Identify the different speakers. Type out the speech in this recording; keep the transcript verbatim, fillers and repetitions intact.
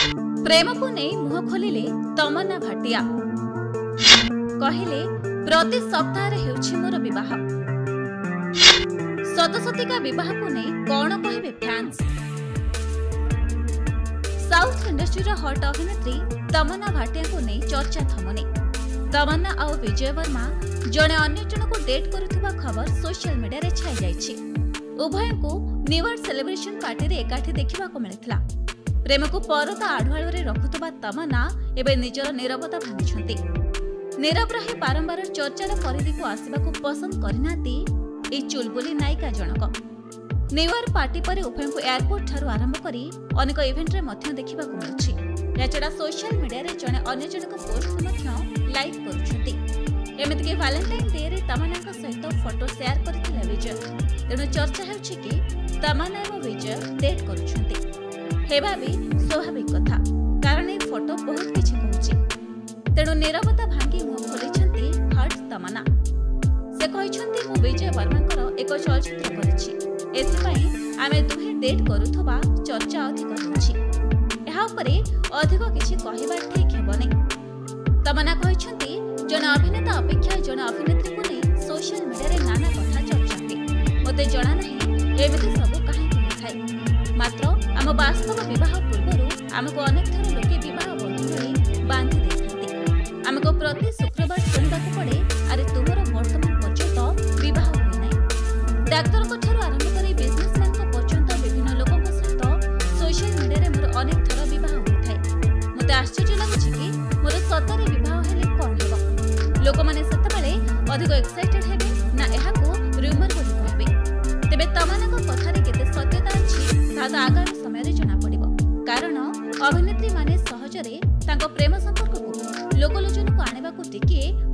Speaker 1: प्रेम को नहीं मुह खोलिले तमन्ना भाटिया कहले प्रति सप्ताह हेउछि मोर विवाह। सतसतिका विवाह को नहीं कौन कहे फैंस। साउथ इंडस्ट्री हॉट अभिनेत्री तमन्ना भाटिया को नहीं चर्चा थमुनी। तमन्ना और विजय वर्मा जड़े अन्य जन को डेट करुवा खबर सोशल मीडिया रे छाई जाइछि। उभय को न्यू ईयर सेलिब्रेशन पार्टी रे एकाठी देखा मिलता। प्रेम को परदा आढ़ुआल रखुवा तमन्ना एवं निजर नीरवता भांगी। नीरव रही बारंबार चर्चार परिधि को आसवा पसंद करना चुलबुली नायिका जनक। न्यू ईयर पार्टी पर उभय को एयरपोर्ट ठारू आरंभ करी अनेक इवेंट रे मध्य देखा मिलुछि। याचड़ा सोशल मीडिया रे जने अन्य जनक पोस्ट को मध्य लाइक करुछंती। एमिति के वैलेंटाइन डे रे तमन्ना सहित फोटो शेयर करथिले विजय। तेणु चर्चा हेउछि कि तमन्ना और विजय डेट करुछंती। हेबा भी स्वाभाविक कथा, कारण ए फोटो बहुत किछि कहूछि। तेणु नीरवता भांगी मुह खोलिछंती हर्ट तमन्ना। से कहिछंती मु विजय वर्मांकर एक चलचित्र करिछि, एथिपाई आमे दुहे डेट करुथबा चर्चा अधिक होछि। एहा उपरे अधिक किछि कहिबा ठीक हेबो नै। तमन्ना कहिछंती जन अभिनेता अपेक्षा जन अभिनेत्री को नै सोशल मीडिया रे नाना कथा चर्चाती। मते जणा नाही एमिति सब काहे होइथाय। मात्र आम वास्तव विवाह पूर्वरु आमको अनेक थर लोके विवाह बंधन बांधि देथांती। आमको प्रति शुक्रवार सुनिबाकू पड़े अरे तुमर वर्तमान पर्यंत विवाह होई नै। डाक्टर को ठारू आरंभ करी बिजनेसमैन को पर्यंत विभिन्न लोकों सहित सोशल मीडिया रे मोर अनेक थर विवाह होइथाय। मते आश्चर्य लागुछि कि मोर सतरे विवाह हेले कोन हेबो। लोक माने सतबेले अधिक एक्साइटेड हेबे ना एहाको रूमर बोली कहबे। तेबे तमन्ना को कथा रे केते सत्यता अछि ता आगामी समय रे जणा पड़िबो। कारण अभिनेत्री माने सहजरे तांको प्रेम संपर्क को लोकलोचन को आनेबा को टिके